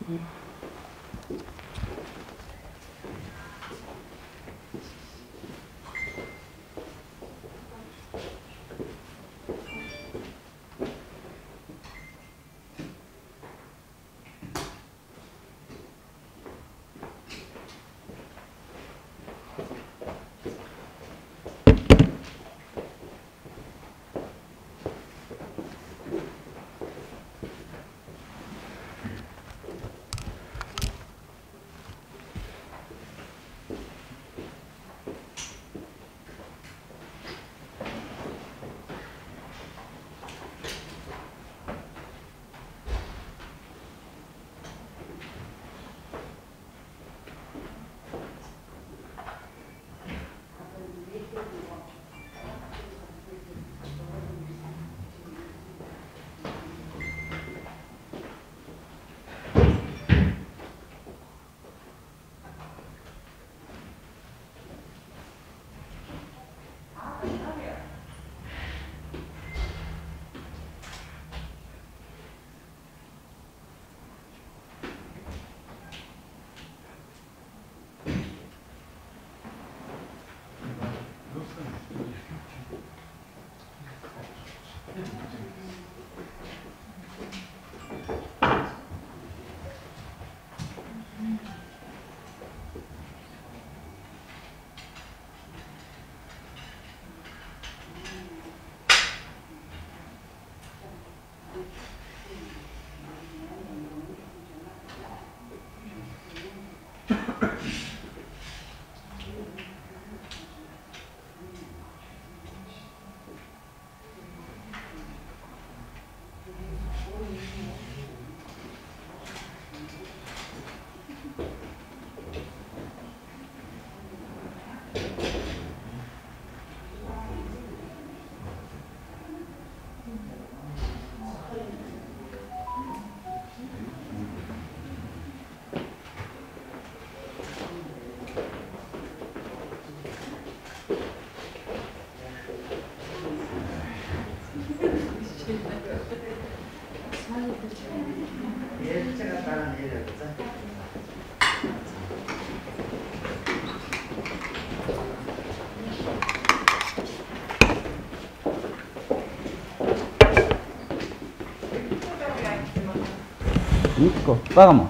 Nico, vamos.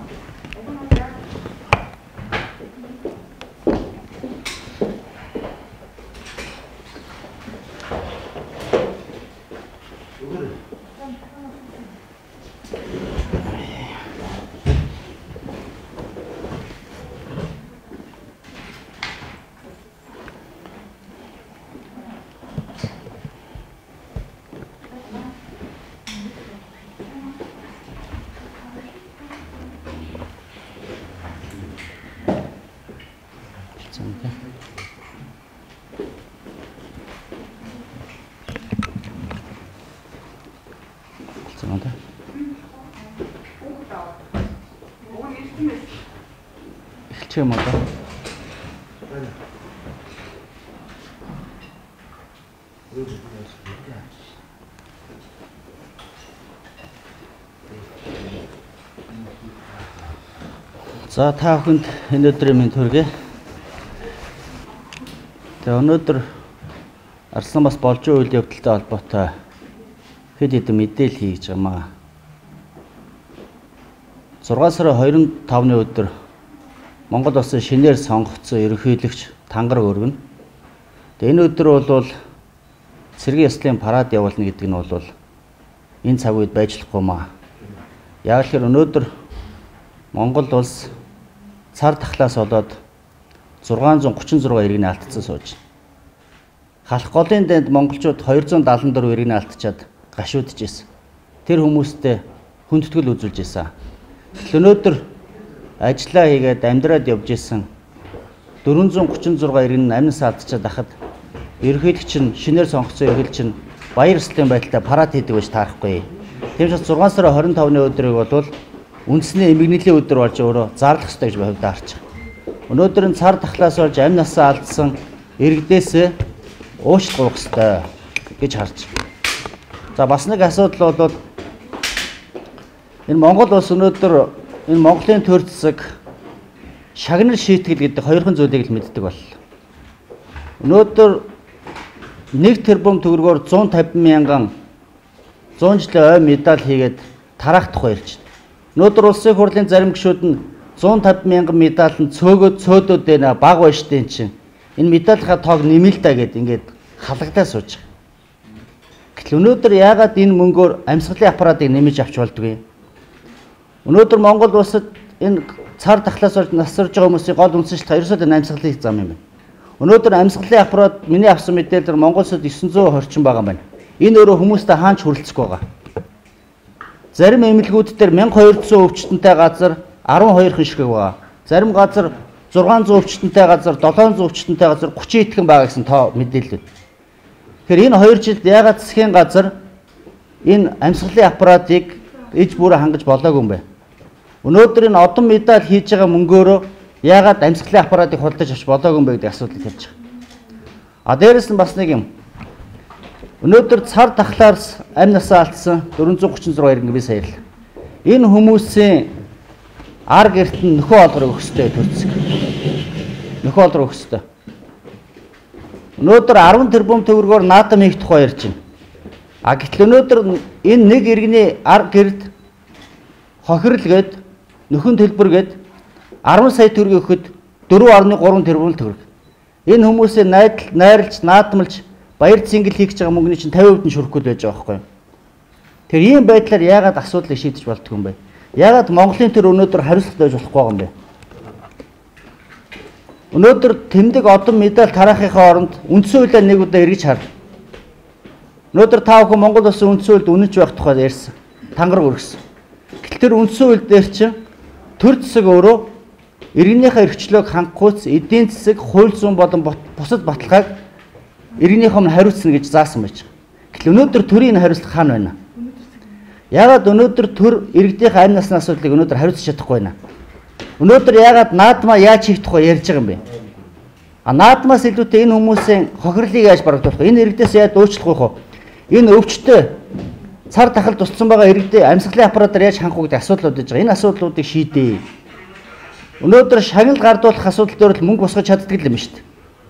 Эхэлчих юм одоо. За та бүхэнд өнөөдрийн минь төргий. Тэгээ өнөөдөр Арслан бас болж байгаа үйл явдалтай холбоотой хэд хэдэн мэдээлэл хийж байгаамаа. 6 сарын 25-ны өдөр Монгол Улсын шинээр сонгогдсон ерөнхийлөгч Тангар өргөнө. Тэгээ энэ өдөр бол цэргийн яслын парад явуулна гэдэг нь бол энэ цаг үед байжлахгүй маа. Яг л өнөөдөр Монгол улс цар тахлаас болоод 636 иргэний алдсан сууж. Халах голын дэнд монголчууд 274 иргэний алдчаад гашуудж ирсэн. Тэр хүмүүстэй хүндэтгэл үзүүлж ирсэн. Өнөөдөр ажиллаа хийгээд амьдраад явж исэн 436 иргэн амнаас алдчихад ахад ерөнхийлөгч нь шинээр сонгогдсон ерөнхийлөгч нь баяр ёслолын байдалтай парад хийдэг байж таарахгүй. Тиймээс 6 сарын 25-ны өдрийг бол үндэсний эмгэнэлийн өдөр болж өөрөө зарлах ёстой гэж би хувьдаа харж байна. Өнөөдөр нь цар тахлаас болж амнаас алдсан иргэдээс уучлалт гуйх ёстой гэж харж байна. За бас нэг асуудал бол энэ Монгол улс өнөөдөр энэ Монголын төр засаг шагнал шийтгэл гэдэг хоёрхан зүйлийг л мэддэг боллоо. Өнөөдөр 1 тэрбум төгрөгөөр 150 мянган 100 жилийн ой медаль хийгээд тарахдах баярч. Өнөөдөр улсын хурлын зарим гишүүд нь 150 мянган медаль нь цөөдөөд байна баг байна штэ чинь. Энэ медалийнхаа тоог нэмэл та гэд ингээд халагдаа сууж байгаа. Гэтэл өнөөдөр яагаад энэ мөнгөөр амьсгалын аппаратыг нэмэж авч болдгүй? Өнөөдөр Монгол улсад энэ цар тахлаас болж насарж байгаа хүмүүсийн гол үндсэн шалтгаан ерөөсөө энэ амьсгалын зам юм байна. Өнөөдөр амьсгалын аппарат миний авсан мэдээлэлээр Монгол улсад 900 орчим байгаа юм байна. Энэ өөрөө хүмүүстэй хаанч хүрэлцэхгүй байгаа. Зарим эмнэлгүүд дээр 1200 өвчтөнтэй газар 12 хэн ширхэг байгаа. Зарим газар 600 өвчтөнтэй газар 700 өвчтөнтэй газар 30 итгэн байгаа гэсэн тоо мэдээлэл. Тэгэхээр энэ 2 жилд яагаад засгийн газар энэ амьсгалын аппаратыг иж бүрэ хангаж болоогүй юм бэ? Өнөөдөр энэ одон медаль хийж байгаа мөнгөөрөө яагаад амьсгалын аппаратыг худалдаж авч болоогүй юм бэ гэдэг асуудлыг тавьж байгаа. А дээрэс нь бас нэг юм. Өнөөдөр цар тахлаас амь насаа алдсан 436 иргэн би саярлаа. Энэ хүмүүсийн ар гэрт нь нөхөө олгор өгөх ёстой төрцөг. Нөхөө олгор өгөх ёстой. Өнөөдөр 10 тэрбум төгрөгөөр наадам хийх тухай ярьж байна. А гэтэл өнөөдөр энэ нэг иргэний ар гэрд хохирол гээд нөхөн төлбөр гээд 10 сая төгрөг өгөхөд 4.3 тэрбум төгрөг. Энэ хүмүүсийн найрлж, наадамлж баяр цэнгэл хийх гэж байгаа мөнгөний чинь 50% нь шүрхгүй байж байгаа байхгүй юу? Тэр ийм байдлаар яагаад асуудлыг шийдэж болдгоо юм бэ? Яагаад Монголын төр өнөөдөр хариуцлага байж болохгүй юм бэ? Өнөөдөр тэмдэг одон медаль тараахынхаа оронд үндсэн хуулиа нэг удаа эргэж хар. Өнөөдөр та бүхэн Монгол улсын үндсэн хуульд үнэнч байх тухай ярьсан. Тангараг өргөсөн. Гэтэл тэр үндсэн хууль дээр чинь төр засаг өөрөө иргэнийхээ эрхчлөөг хангахуйц эдийн засаг, хууль зүйн болон бусад баталгааг иргэнийхөө нь хариуцна гэж заасан байж байгаа. Гэтэл өнөөдөр төрийн хариуцлага хаана байна? Яагаад өнөөдөр төр иргэдийнхээ амь насны асуудлыг өнөөдөр хариуцж чадахгүй байна? Өнөөдөр яагаад наадмаа яаж хийх тухай ярьж байгаа юм бэ? А наадмаас илүүтэй энэ хүмүүсийн хохирлыг яаж барагдуулах вэ? Энэ иргэдээс яаж уучлах вэ? Энэ өвчтөй цар тахал тусцсан байгаа иргэдээ амьсгалын аппаратаар яаж хангах вэ гэдэг асуудлууд байж байгаа. Энэ асуудлуудыг шийдээ. Өнөөдөр шагнал гардуулах асуудал дээр л мөнгө босгож чаддаг юм шүү дээ.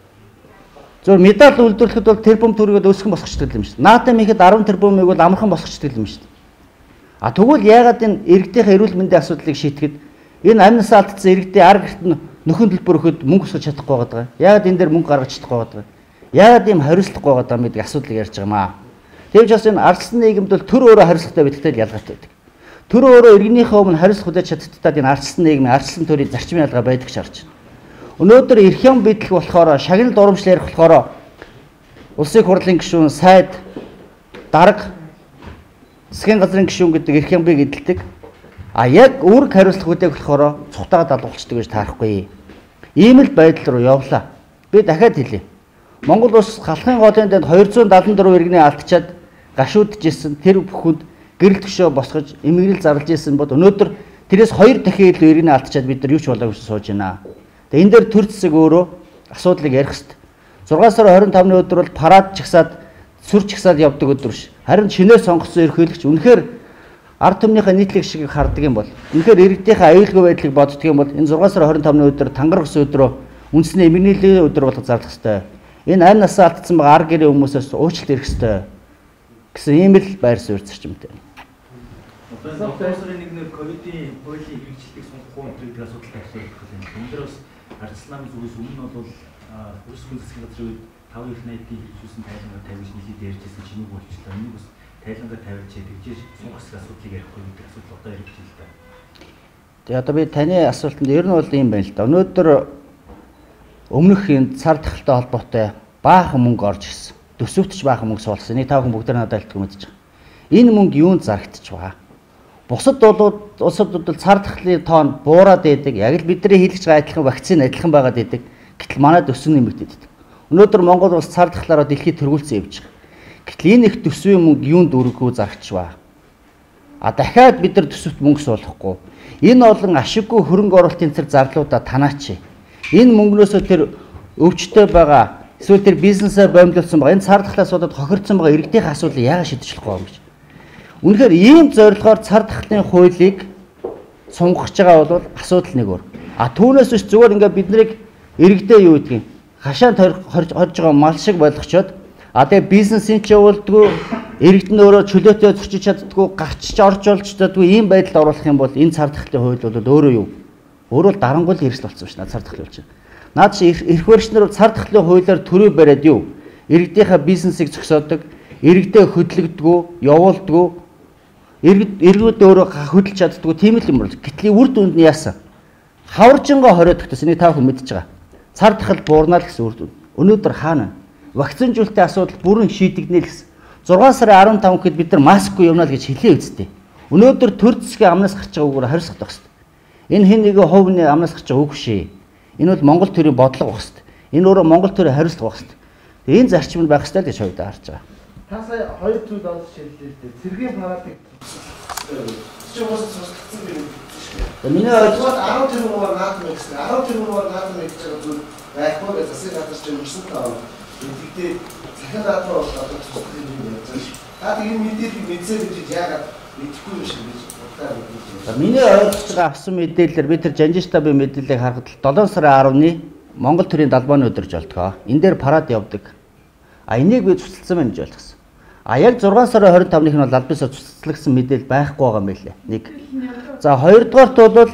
Зөв медаль үйлдвэрлэхэд бол тэрбум төгрөгөд өсгөн босгочдөг юм шүү дээ. Наадам хийхэд 10 тэрбумыг бол амархан босгочдөг юм шүү дээ. А тэгвэл яагаад энэ иргэдийнхээ эрүүл мэндийн асуудлыг шийдэхэд энэ амь насаа алдсан иргэдийн ар гэрт нь нөхөн төлбөр өгөхөд мөнгө босгож чадахгүй байгаа. Яагаад энэ дээр мөнгө гаргаж чадахгүй байгаа. Яагаад ийм хариуцлагагүй байгаа юм гэдэг асуудлыг ярьж байгаа юм аа. Тэгвч бас энэ ардсан нийгэмд бол төр өөрөө хариуцлагатай байдагтай ялгаатай байдаг. Төр өөрөө иргэнийхээ өмнө хариуцлага хүлээж чаддагтаад энэ ардсан нийгмийн ардсан төрийн зарчмын ялгаа байдаг ч харж байна. Өнөөдөр эрх юм бидлэх болохоор шагнал дурамжлал ярих болохоор улсын хурлын гишүүн, сайд, дарга, засгийн газрын гишүүн гэдэг эрх юмбыг эдэлдэг. А яг үүрэг хариуцлага хүлээх болохоор цухтаага далуулчдаг гэж таарахгүй. Ийм л байдал руу явлаа. Би дахиад хэлье. Монгол улс халахын голын дэнд 274 иргэний алдчаад гашуудж исэн тэр бүхэнд гэрэл төшөө босгож эмгэрэл зарлж исэн бод өнөөдөр тэрээс 2 дахин илүү иргэний алдчаад бид нар юу ч болоогүй сууж байна. Тэгээ энэ дээр төр засаг өөрөө асуудлыг ярих хэрэгтэй. 6 сарын 25-ны өдөр бол парад чагсаад сүр чагсаад явдаг өдөр биш. Харин шинээр сонгосон ерөнхийлөгч үнэхээр ард түмнийхээ нийтлэг шиг хардаг юм бол үнэхээр иргэдийнхээ аюулгүй байдлыг боддог юм бол энэ 6 сарын 25-ны өдөр тангар өсөн өдрөө үндэсний эмгэнэлийн өдөр болгож зарлах хэрэгтэй. Энэ амь насаа алдсан байгаа ар гэрийн хүмүүсээс уучлалт ирэх хэрэгтэй гэсэн ийм л байр суурь зарчимтай. Одоо байр суурийн нэгнээр ковидын хуулийн хэрэгжилтийг сонгохгүй гэдэг асуудалтай асуудал байна. Өнөөдөр бас ардчилсан намын зүгээс өмнө бол Улс хүн засгийн газрын үед 5 их найдын хэрэгжүүлсэн тайлбар тавьж нийлээд ярьжсэн чиний болчихлоо. Энийг бас тайлбар тавьж тэгжээж сунгасгах асуудлыг ярихгүй гэдэг асуудал одоо ирж байна л да. Тэгээ одоо би таны асуултанд ер нь бол ийм байна л да. Өнөөдөр өмнөх энэ цар тахалтай холбоотой баахан мөнгө орж ирсэн. Төсөвтч баахан мөнгө суулгасан. Энийг та бүхэн бүгд надад альтгүй мэдэж байгаа. Энэ мөнгө юунд зарагдчих вэ? Бусад улсууд бол цар тахлын тоон буураад байдаг. Яг л бидний хийлгэж байгаа адилхан вакцины адилхан байгаад байдаг. Гэтэл манайд өсөн нэмэгдээд байдаг. Өнөөдөр Монгол улс цар тахлаараа дэлхийд тэргүүлсэн явж байгаа. Гэтэл энэ их төсвийн мөнгө юунд өргөхөө зарагч ба. А дахиад бид нар төсөвт мөнгө суулгахгүй. Энэ олон ашиггүй хөрөнгө оруулалтын цар зарлуудаа танаач. Энэ мөнгнөөсөө тэр өвчтөй байгаа эсвэл тэр бизнесээ боомжлуулсан байгаа энэ цар тахлаас болоод хохирдсон байгаа иргэдийн асуудлыг яагаад шийдэж болохгүй юм гэж. Үнэхээр ийм зорилгоор цар тахлын хуулийг сунгах байгаа бол асуудал нэг өөр. А түүнээс биш зүгээр ингээд бид нарыг иргэдээ юу гэдгийг хашаанд хорж байгаа мал шиг болгочоод тэгээ бизнесийн ч явуулдгүй иргэд нь өөрөө чөлөөтэй зөрчиж чаддгүй гарчиж орж олж чаддгүй ийм байдалд оруулах юм бол энэ цар тахлын хууль бол өөрөө юу? Өөрөө дарангуул хэрэгсэл болсон шүү дээ цар тахлын хууль. Наад чи эрх барьчнаар бол цар тахлын хуулиар төрөө бариад юу? Иргэдийнхээ бизнесийг зогсоодог, иргэдээ хөдлөгдгөө, явуулдгөө, иргэд өөрөө хөдөлж чаддгүй тийм л юм бол. Гэтэл үр дүнд нь яасан? Хаваржингаа хориод өгтөс энийг та бүхэн мэдчихэж байгаа. Цар тахал буурнаа л гэсэн үр дүн. Өнөөдөр хаана? Вакцинжуулалтын асуудал бүрэн шийдэгдэнэ л гэсэн. 6 сарын 15 гэхэд бид нар маскгүй явна л гэж хэлээ үсттэй. Өнөөдөр төр засгийн амнаас гарч байгаа үгээр хариуцах хэрэгтэй. Энэ хэн нэгэн хувийн амнаас гарч байгаа үг шээ. Энэ бол Монгол төрийн бодлого байх хэрэгтэй. Энэ өөрөө Монгол төрийн хариуцлага байх хэрэгтэй. Энэ зарчим нь байх хэрэгтэй л гэж хоёрдоо харж байгаа. Та сая хоёр зүйл олж хэллээ л дээ. Цэргийн парадыг чи уус цуцлагдсан юм. Миний ойлгоод 10 тэрбумаар наадмын гэсэн. 10 тэрбумаар наадмын гэж байгаа зүйл байхгүй гэж засгийн газар чинь өрсөн таа. Тэгтээ захиа даатгаар бол одоо цуцлах юм яаж байна. Та тийм мэдээлэл мэдсэй гэж яагаад мэдэхгүй юм шиг гэж боддоо мэдээ. Миний ойлгож байгаа авсан мэдээлэлээр бид тэр Жанжин штабын мэдээллийг харахад 7 сарын 10-ны Монгол төрийн далбааны өдөр жолтгоо. Энэ дээр парад явдаг. Энийг би цуцлсан байна гэж ойлгосон. Яг 6 сарын 25-ных нь бол аль бисаар цуцлагдсан мэдээлэл байхгүй байгаа юм байлээ. Нэг. За хоёрдугаарт бол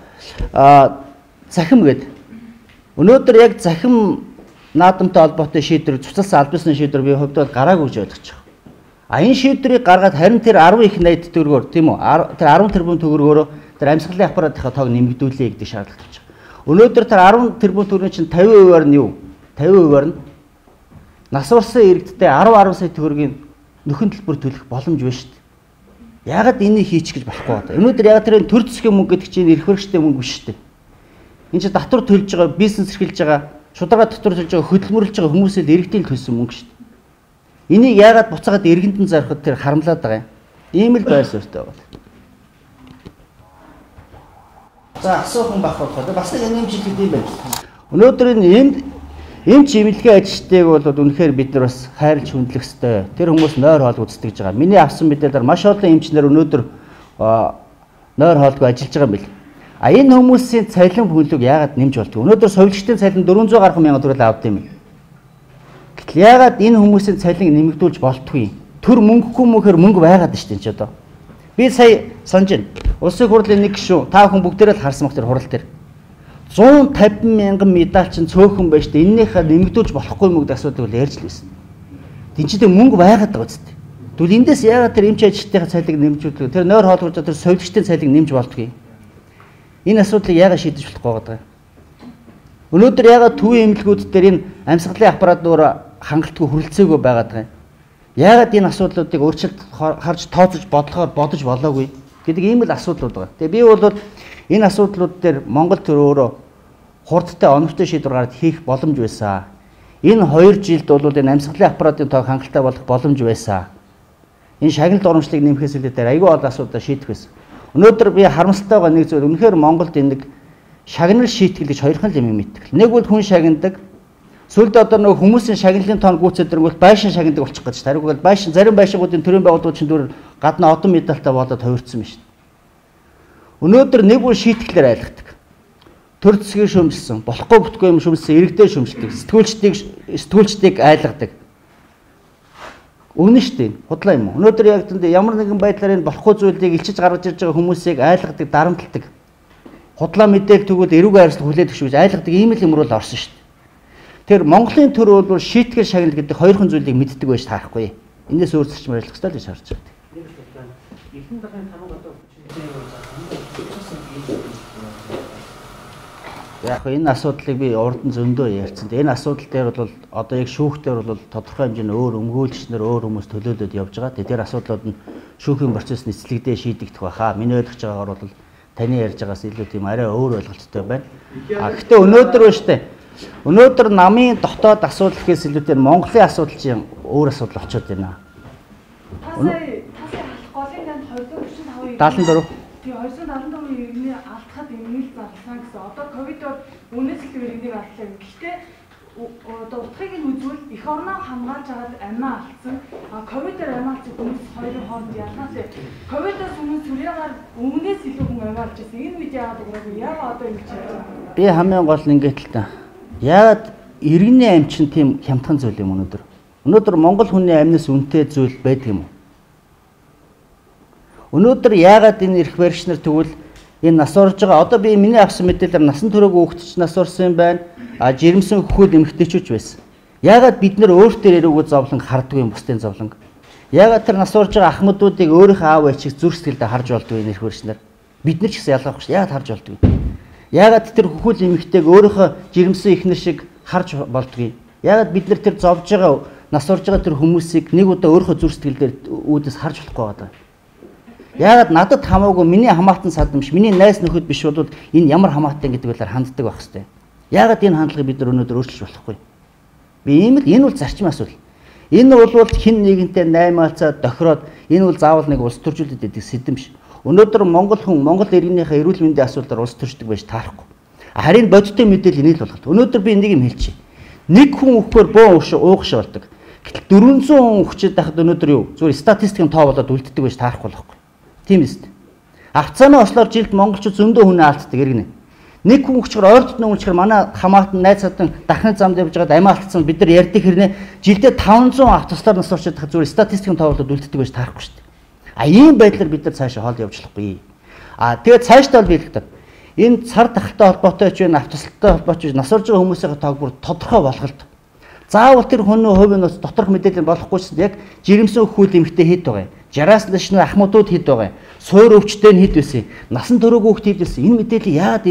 захим гээд. Өнөөдөр яг захим наадамтай холбоотой шийдвэр цуцлсан аль бисны шийдвэр би хувьд бол гараагүй гэж ойлгож байгаа. Энэ шийдвэрийг гаргаад харин тэр 10 их найд төгрөгөөр тийм үү? Тэр 10 тэрбум төгрөгөөр тэр амьсгалын аппаратынхаа тоог нэмэгдүүлээ гэдэг шаардлага тавьж байгаа. Өнөөдөр тэр 10 тэрбум төгрөгийн чинь 50%-аар нь юу? 50%-аар нь нас урсан иргэдтэй 10 сая төгрөгийн нөхөн төлбөр төлөх боломж байна шүү дээ. Яагаад энийг хийчих гэж болохгүй байна? Өнөөдөр яагаад тэр төр засгийн мөнгө гэдэг чинь эрх баригчтай мөнгө биш шүү дээ. Энд чинь татвар төлж байгаа, бизнес эрхэлж байгаа, шударга татвар төлж байгаа, хөдөлмөрлөж байгаа хүмүүсээ л иргэдийн төлсөн мөнгө шүү дээ. Энийг яагаад буцаагаад иргэдэнд зархад тэр харамлаад байгаа юм. Ийм л байр суурьтай байна. За асуухан бахвал бас нэг юм жилүүд юм байна. Өнөөдөр энэ эмч эмнэлгийн ажилчдыг бол үнэхээр бид нар бас хайрлж хүндлэх ёстой. Тэр хүмүүс нойр хоол үзтгэж байгаа. Миний авсан мэдээлэлээр маш олон эмчнэр өнөөдөр нойр хоолгүй ажиллаж байгаа юм бэл. Энэ хүмүүсийн цалин бүлэг яагаад нэмж болтгоо? Өнөөдөр совилчдын цалин 400 гаруй мянган төгрөг авд юм. Гэтэл яагаад энэ хүмүүсийн цалин нэмэгдүүлж болтгүй? Төр мөнгөгүй мөхөр мөнгө байгаад шүү дээ ч одоо. Би сая санаж байна. Улсын хурлын нэг гишүүн та бүхэн бүгдээрээ л харсан баг тэр хурал дээр. 150 мянган медаль чинь цөөхөн байж тээ эннийхээ нэмэгдүүлж болохгүй мөнгө асуудыг бол ярьж л байсан. Тинчдээ мөнгө байгаад байгаа үстэй. Тэгвэл эндээс яагаад тэр эмч ажилтныхаа цалиг нэмжүүлдэг? Тэр нойр хоолгож тэр совилчдын цалиг нэмж болдгүй. Энэ асуудлыг яагаад шийдэж болохгүй байгаа? Өнөөдөр яагаад төвийн эмнэлгүүд дээр энэ амьсгалын аппаратуур хангалтгүй хүрэлцээгүй байгаад байгаа юм? Яагаад энэ асуудлуудыг өөрчлөлт харж тооцож бодож болоогүй гэдэг ийм л асуудлууд байгаа. Тэгээ би бол энэ асуудлууд дээр Монгол төр өөрөө хурдтай оновчтой шийдвэр гаргаж хийх боломж байсан. Энэ 2 жилд бол энэ амьсгалын аппаратын тоог хангалттай болох боломж байсан. Энэ шагналт урамшлыг нэмэхээс илүү дээр аюул олон асуудал шийдэх байсан. Өнөөдөр би харамсалтай байгаа нэг зүйл үнэхээр Монголд энэ нэг шагнал шийтгэл гэж хоёрхан юм мэддэг. Нэг бол хүн шагнадаг. Сүүлд одоо нөгөө хүмүүсийн шагналын тоон гүйцэтгэнгүүт байшин шагнадаг болчих гэж тариуг бол байшин зарим байшингуудын төрийн байгууллагууд чинь дүр гадна одон медальтай болоод хувирцсан байна шүү дээ. Өнөөдөр нэг бүр шийтгэлээр айлгадаг. Төр засгийн шөмжилсөн, болохгүй бүтгүй юм шөмжилсөн, иргэдээ шөмжилдэг, сэтгүүлчдийг айлгадаг. Үнэн шүү дээ. Худлаа юм уу? Өнөөдөр яг тэнд ямар нэгэн байдлаар энэ болохгүй зүйлийг илчиж гаргаж ирж байгаа хүмүүсийг айлгадаг, дарамтлагдаг. Худлаа мэдээл тэгвэл эрүүг хайрлах хүлээд өгч айлгадаг ийм л юм руу л орсон шүү дээ. Тэр Монголын төр бол шийтгэл шагнал гэдэг хоёрхан зүйлийг мэддэг байж таарахгүй. Энээс өөр зарчмаар ажиллах хэрэгтэй л гэж харж байна. Эхний дахин тамга одоо яг энэ асуудлыг би урд нь зөндөө ярьсан. Энэ асуудал дээр бол одоо яг шүүхтэр бол тодорхой хэмжээний өөр өмгөөлөгчнөр өөр хүмүүс төлөөлөд явж байгаа. Тэр асуудлууд нь шүүхийн процесс нийцлэгдээ шийдэгдэх байхаа. Миний ойлгож байгаагаар бол таны ярьж байгаас илүү тийм арай өөр ойлголттой байна. Гэхдээ өнөөдөр ба штэ. Өнөөдөр намын дотоод асуудал гэхээс илүүтэй Монголын асуудал чинь өөр асуудал очиод байна. Тасаа голын танд 245 74. тий 275 иргэний алдахад эмээл зарласан гэсэн. Одоо ковидоор үнэс л иргэнийг алдлаа. Гэхдээ одоо утгыг нь үзвэл эх орноо хамгаалж хагаад амиа алдсан. Ковидээр амиа алдсан хүмүүс хоёрын хооронд ялгаатай. Ковидоос өмнө сүрээгаар өмнөөс илүү хүн амиа алдж байсан. Энэ үед яагаад өгөөгүй? Яагаад одоо ингэж байна? Би хамгийн гол нь ингээд л та. Яагаад иргэний амь чинь тийм хямдхан зүйл юм өнөөдөр? Өнөөдөр Монгол хүний амнаас үнэтэй зүйл байдаг юм уу? Өнөөдөр яагаад энэ эрх баригч нар тэгвэл энэ нас орж байгаа одоо би миний авсан мэдээлэлээр насан туршаагүй хүүхдч нас орсон юм байна. Жирэмсэн хөхөл эмэгтэйчүүч байсан. Яагаад бид нэр өөртөө эрүүгөө зовлон харддаг юм бусдын зовлон? Яагаад тэр нас орж байгаа ахмадуудыг өөрийнхөө аав ээжийг зүрх сэтгэлдээ харж болдгоо энэ эрх баригч нар? Бид нар ч гэсэн ялгаахгүй шүү. Яагаад харж болдгоо? Яагаад тэр хөхөл эмэгтэйг өөрийнхөө жирэмсэн эхнэр шиг харж болдгоо? Яагаад бид нар тэр зовж байгаа нас орж байгаа тэр хүмүүсийг нэг удаа өөрийнхөө зүрх сэтгэлдээ үүдээс харж болохгүй байгаа. Яагаад надад хамаагүй миний хамаатан садамш, миний найз нөхөд биш бол энэ ямар хамаатай гэдэг байлаар ханддаг байх хэвээр. Яагаад энэ хандлагыг бид нар өнөөдөр өөрчилж болохгүй? Би ийм л энэ бол зарчмын асуудал. Энэ бол хин нэгэнтэй наймаалцаа дохироод энэ бол заавал нэг улс төржүүлэлт гэдэг сэдэв биш. Өнөөдөр Монгол хүн Монгол иргэнийхээ эрүүл мэндийн асуудлаар улс төрчдөг байж таарахгүй. Харин бодиттой мэдээлэл энийг л болгох. Өнөөдөр би нэг юм хэлчихье. Нэг хүн өгөхөөр бөө уугш болдог. Гэтэл 400 хүн өгчээд байхад өнөөдөр юу? Зүгээр статистикийн тоо болоод үлддэг байж таарахгүй болохгүй. Тийм үст. Авцааны ослоор жилд монголчууд зөндөө хүн алддаг иргэнэ. Нэг хүн өчгөр ойртод нүнчгэр манай хамаатан найз садан дахны замд явж байгаад амиа алдсан бид нар ярьдаг хэрнээ жилдээ 500 автослоор нас орчод байгаа зүгээр статистикийн тоололд үлддэг байж таарахгүй шүү дээ. Ийм байдлаар бид нар цаашаа хоол явж болохгүй. Тэгээд цаашдаа бол биелэгдэх. Энэ цар тахалтай холбоотой ч вэ, автослолтой холбоотой ч нас орж байгаа хүмүүсийн тоог бүр тодорхой болголт. Заавал тэр хүний хувийн нууц доторх мэдээлэл болохгүйс яг жирэмсэн хөхүүл эмхтэй хэд байгаа юм. 60-аас дээш ахмадууд хэд байгаа юм. Суур өвчтэй нь хэд байсан. Насан туршаагүй хүүхд хэд байсан. Энэ мэдээлэл яагаад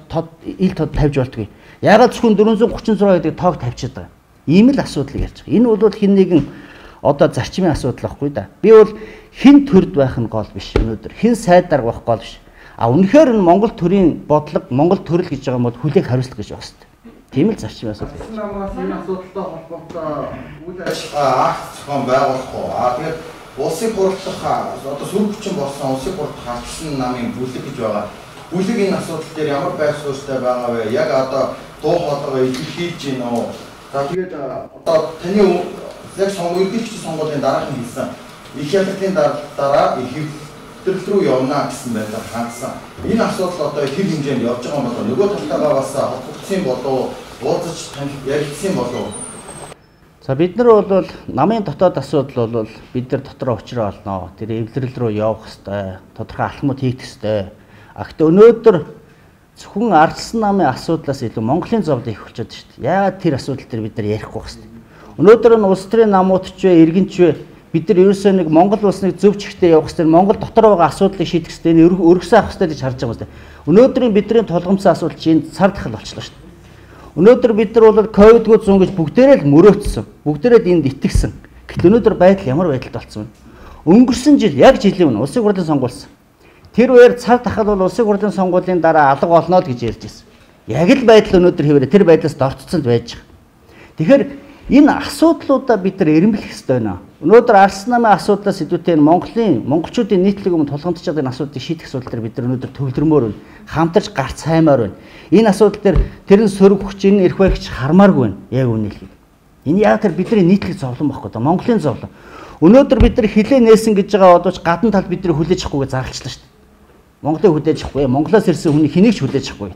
ил тод тавьж болтгүй. Яагаад зөвхөн 436 гэдэг тоог тавьчихад байгаа. Ийм л асуудал ярьж байгаа. Энэ бол хин нэгэн одоо зарчмын асуудал байхгүй да. Би бол хин төрд байх нь гол биш өнөөдөр. Хин сайдар байх гол биш. Үнэхээр энэ Монгол төрийн бодлого, Монгол төрөл гэж байгаа юм бол хүлээх хариуцлага гэж байна шүү дээ. Тийм л зарчмын асуудал. Намаас энэ асуудалтай холбоотой үйл ажиллагаа акт зохион байгуулахгүй. Тэгээд улсын хурлах одоо сөрөгчин болсон улсын хурлах алчсан намын бүлэг гэж байгаа. Бүлэг энэ асуудал дээр ямар байр суурьтай байгаа вэ? Яг одоо дуу хоолойгоо илэрхийлж гин үү? За тэгээд одоо таны яг сонгуулийн сонгуулийн дараахан хэлсэн их ялгын дараа их хэвлэл рүү явна гэсэн байдлаар хандсан. Энэ асуудал одоо хэв хэмжээнд явж байгаа юм болоо нөгөө талтайгаа бас холбогдсон болоо уулзаж ярилцсан болоо. За бид нар бол намын дотоод асуудал бол бид нар дотроо учраа олноо. Тэр эвлэрэл рүү явах хэвээр тодорхой алхмууд хийх хэвээр. Гэхдээ өнөөдөр зөвхөн ардсан намын асуудлаас илүү Монголын зовлон их болчиход шүү дээ. Яагаад тэр асуудал дээр бид нар ярихгүй хэвээр. Өнөөдөр нь улс төрийн намууд ч вэ, иргэн ч вэ бид нар ерөөсөө нэг Монгол улсыг зөв чигтээ явах хэвээр Монгол дотор байгаа асуудлыг шийдэх хэвээр өргөсөн авах хэвээр гэж харж байгаа юм байна. Өнөөдрийн бидний толгомцсон асуудал чинь цар тахал болчихлоо шүү дээ. Өнөөдөр бид нар бол ковидгүй зүүн гэж бүгдээрээ л мөрөөдсөн. Бүгдээрээ энд итгэсэн. Гэтэл өнөөдөр байдал ямар байдалд болсон вэ? Өнгөрсөн жил яг жилийн өмнө улсын хурлын сонгуулсан. Тэр үеэр цар тахал бол улсын хурлын сонгуулийн дараа алга болно л гэж ярьж байсан. Яг л байдал өнөөдөр хэвээрээ тэр байдлаас дорцсон байж байгаа. Тэгэхээр энэ асуудлуудаа бид нар эренблэх ёстой байна. Өнөөдөр Арслан намын асуудлаас илүүтэй монголчуудын нийтлэг өмнө тулгамдж байгаа энэ асуудлыг шийдэх асуудал дээр бид нар өнөөдөр төвлөрмөр байна. Хамтарч гарц хаймаар байна. Энэ асуудал дээр тэрэн сөрөг хүч энэ эрх баригч хармааргүй байна. Яг үнэлэхэд. Энэ яг тэр бидний нийтлэг зовлон байхгүй да. Монголын зовлон. Өнөөдөр бид нар хилээ нээсэн гэж байгаа одооч гадна тал бид нар хүлээж авахгүйгээ зарлцлаа шүү дээ. Монголыг хүлээж авахгүй. Монголоос ирсэн хүний хэнийг ч хүлээж авахгүй.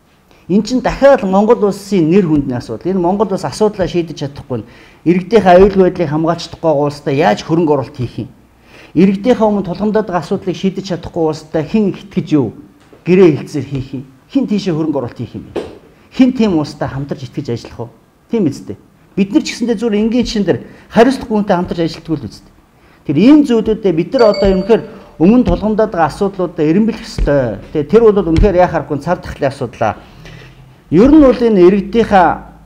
Эн чинь дахиад Монгол улсын нэр хүндний асуудал. Энэ Монгол улс асуудлаа шийдэж чадахгүй. Иргэдийнхээ аюул байдлыг хамгаалцдаггүй улстай яаж хөрөнгө оруулалт хийх юм? Иргэдийнхээ өмнө тулгамдаад байгаа асуудлыг шийдэж чадахгүй улстай хэн итгэж юу? Гэрээ хэлцээр хийх юм. Хэн тийшээ хөрөнгө оруулалт хийх юм бэ? Хэн тийм улстай хамтарч итгэж ажиллах вэ? Тийм үстэй. Бид нар ч гэсэндээ зүгээр энгийн чин дээр хариуцлага хүнтэй хамтарч ажилладаг л үстэй. Тэр ийм зүйлүүдэд бид нар одоо үнэхээр өмнө тулгамдаад байгаа асуудлуудаа эренблэх ёстой. Тэгээ тэр бол үнэхээр яхааргүй цар тахлын асуудал. Ер нь бол энэ иргэдийнхээ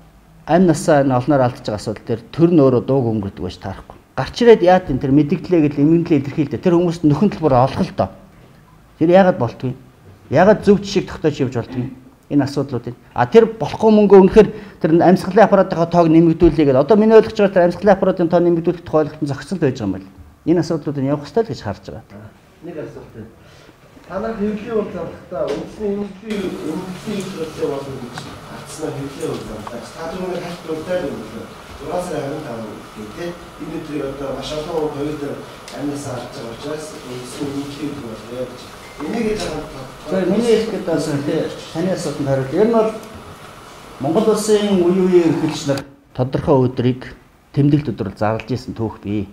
амь насаа олноор алдаж байгаа асуудал дээр төр нь өөрөө дууг өнгөрдөг байж таарахгүй. Гарч ирээд яад энэ тэр мэдгдлээ гэл эмгэнлээ илэрхийлдэг. Тэр хүмүүст нөхөн төлбөр олох л доо. Тэр яагаад болтгүй? Яагаад зөв жишээ тогтоож явж болтгүй? Энэ асуудлуудыг. Тэр болохгүй мөнгө үнэхээр тэр амьсгалын аппаратынхаа тоог нэмэгдүүлээ гэдэг. Одоо миний ойлгож байгаа тэр амьсгалын аппаратын тоо нэмэгдүүлэх тухай ойлголтын зохицолт байж байгаа юм байна. Энэ асуудлуудыг явах хэрэгтэй л гэж харж байгаа. Нэг асуулт байна. Та нар хэвлэлийн бол зарахтаа үндэсний эмнэлгийн процесс болов гэж ардсан хэвлээ үзлээ. Та түрүүний хальт дуртай л үү. 6 сарын 25 гэдэг энэ өдрийг одоо маш олон ковид амьнасаа авч байгаа учраас үндсэн үнэлгээ гэдэг байна гэж. Энийг яаж Тэгэхээр миний хэлэхэд бас таны асуултанд хариулт. Ер нь бол Монгол улсын үе эрхлэгч нар тодорхой өдрийг тэмдэглэлт өдрөөр зарлаж исэн түүх бий.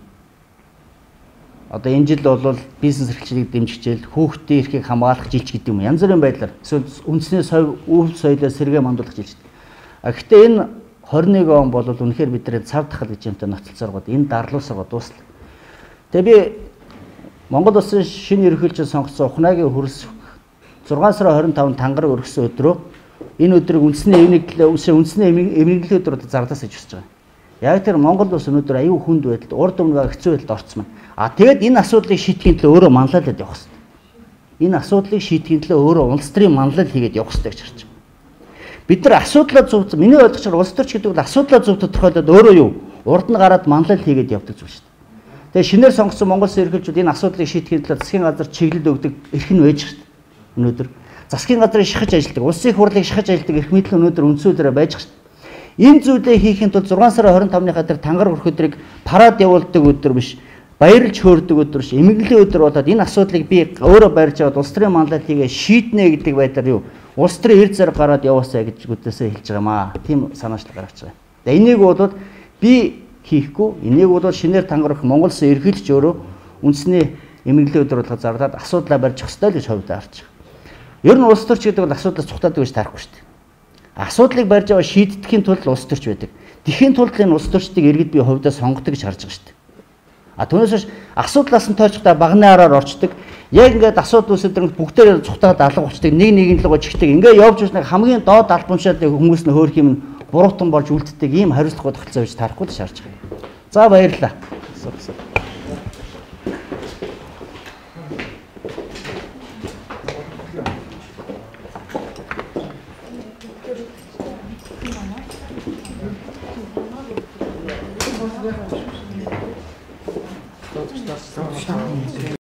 Одоо энэ жил бол бизнес эрхлэлийг дэмжижэл хүүхдийн эрхийг хамгаалах жилч гэдэг юм. Янз бүрийн байдлаар эсвэл үндснээ өв соёлоо сэргээ мандуулах жилч. Гэхдээ энэ 21 он бол үнэхээр бидний цав тахал гэж юмтай нөхцөл сургууд энэ дарлуусаа дуусна. Тэгээ би Монгол улсын шинэ ерөнхийлөгчөд сонгоцсон Ухнагийн хөрс 6 сарын 25-нд тангараг өргөсөн өдрөө энэ өдрийг үндэсний эмнэлгийн өдрөөр зарлаас гэж хүсэж байгаа. Яг тэр Монгол улс өнөөдөр аюу хүнд байдалд урд өмнө хэцүү байдалд орцсон байна. Тэгээд энэ асуудлыг шийдэхийн төлөө өөрөө манлайлаад явах хэрэгтэй. Энэ асуудлыг шийдэхийн төлөө өөрөө улс төрийн манлайл хийгээд явах хэрэгтэй гэж харж байна. Бид нар асуудлаа зөв миний ойлгочоор улс төрч гэдэг нь асуудлаа зөв тодорхойлоод өөрөө юу урд нь гараад манлайл хийгээд явдаг зүйл шүү дээ. Тэгээ шинээр сонгосон Монгол улсын ерөнхийлөгчид энэ асуудлыг шийдэхийн төлөө засгийн газар чиглэл өгдөг эрх нь байж шүү дээ. Өнөөдөр засгийн газрыг шахаж ажилладаг, улсын их хурлыг шахаж ажилладаг эрх мэдэл өнөөдөр үндсүүдээр байж шүү дээ. Энэ зүйлээ хийхин тулд 6 сарын 25-ны хатар тангар өрх өдрийг парад явуулдаг өдөр биш, баярлж хөөрдөг өдөр биш, эмгэглэлийн өдөр болоод энэ асуудлыг би өөрөө барьж аваад улс төрийн манлайлал хийгээ шийднэ гэдэг байдлаар юу улс төрийн эрд зэрэг гараад яваасаа гэж үдээсээ хэлж байгаамаа. Тийм санаачлал гаргаж байгаа. Тэгээ энийг бол би хийхгүй, энийг бол шинээр тангар өрх Монгол улсын ерөнхийлөгч өөрөө үндэсний эмгэглэлийн өдөр болгож зарлаад асуудлаа барьж өгөх ёстой л гэж хувьдаа харж байгаа. Ер нь улс төрч гэдэг бол асуудлаас цухтаадаг гэж таарахгүй шүү дээ. Асуудлыг барьж аваа шийдэхийн тулд улс төрч байдаг. Тэхийн тулд энэ улс төрчдийг иргэд би хувьдаа сонгодог гэж харж байгаа шүү дээ. Түүнээс биш асуудлаас нь тойрчдаа багны араар орчдөг. Яг ингээд асуудал үүсэлдэр бүгдээр цухтаад алга болчдөг. Нэг л гоо чихдэг. Ингээд явж ирснээр хамгийн доод албаншаад хүмүүс нь хөөх юм буруутан болж үлддэг ийм хариуцлагууд тогтолцоо гэж тарахгүй л шаарч байгаа. За баярлалаа.